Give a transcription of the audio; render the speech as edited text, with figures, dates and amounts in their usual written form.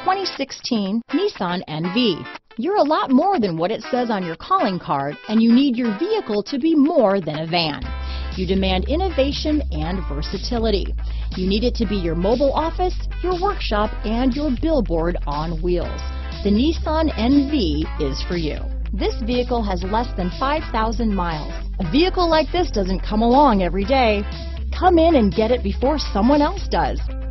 2016 Nissan NV. You're a lot more than what it says on your calling card, and you need your vehicle to be more than a van. You demand innovation and versatility. You need it to be your mobile office, your workshop, and your billboard on wheels. The Nissan NV is for you. This vehicle has less than 5,000 miles. A vehicle like this doesn't come along every day. Come in and get it before someone else does.